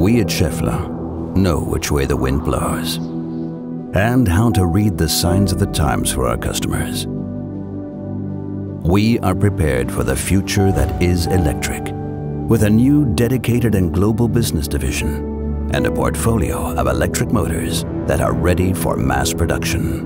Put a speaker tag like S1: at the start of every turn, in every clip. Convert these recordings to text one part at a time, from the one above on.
S1: We at Schaeffler know which way the wind blows and how to read the signs of the times for our customers. We are prepared for the future that is electric, with a new dedicated and global business division and a portfolio of electric motors that are ready for mass production.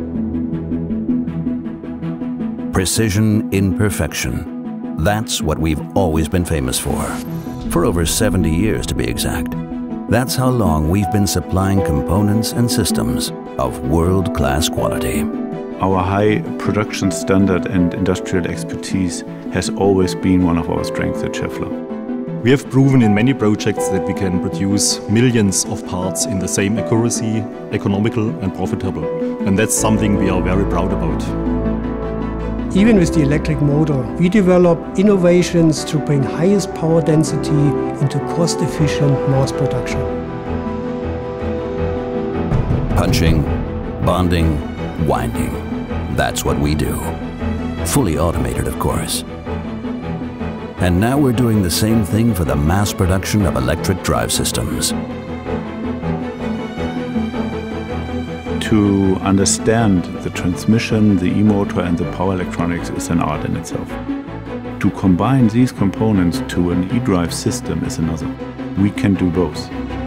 S1: Precision in perfection. That's what we've always been famous for over 70 years to be exact. That's how long we've been supplying components and systems of world-class quality.
S2: Our high production standard and industrial expertise has always been one of our strengths at Schaeffler.
S3: We have proven in many projects that we can produce millions of parts in the same accuracy, economical and profitable. And that's something we are very proud about.
S4: Even with the electric motor, we develop innovations to bring highest power density into cost-efficient mass production.
S1: Punching, bonding, winding. That's what we do. Fully automated, of course. And now we're doing the same thing for the mass production of electric drive systems.
S2: To understand the transmission, the e-motor and the power electronics is an art in itself. To combine these components to an e-drive system is another. We can do both.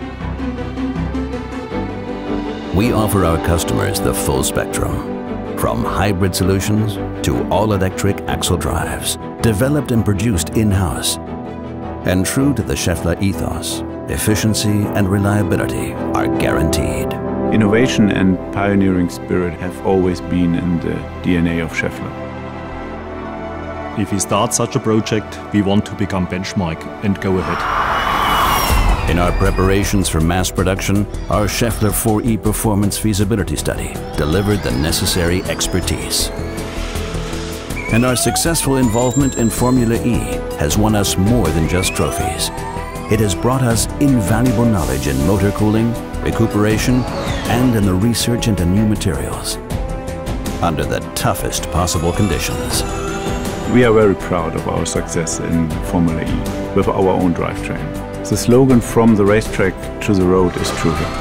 S1: We offer our customers the full spectrum, from hybrid solutions to all-electric axle drives, developed and produced in-house. And true to the Schaeffler ethos, efficiency and reliability are guaranteed.
S2: Innovation and pioneering spirit have always been in the DNA of Schaeffler.
S3: If we start such a project, we want to become benchmark and go ahead.
S1: In our preparations for mass production, our Schaeffler 4E Performance Feasibility Study delivered the necessary expertise. And our successful involvement in Formula E has won us more than just trophies. It has brought us invaluable knowledge in motor cooling, recuperation, and in the research into new materials, under the toughest possible conditions.
S2: We are very proud of our success in Formula E with our own drivetrain. The slogan "From the racetrack to the road" is true here.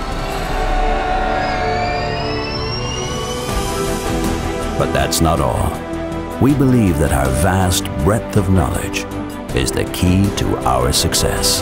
S1: But that's not all. We believe that our vast breadth of knowledge is the key to our success.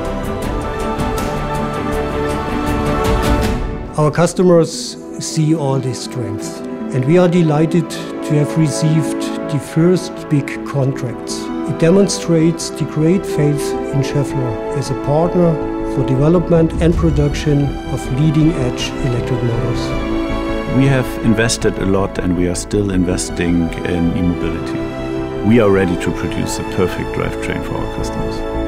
S4: Our customers see all these strengths, and we are delighted to have received the first big contracts. It demonstrates the great faith in Schaeffler as a partner for development and production of leading-edge electric motors.
S2: We have invested a lot and we are still investing in e-mobility. We are ready to produce the perfect drivetrain for our customers.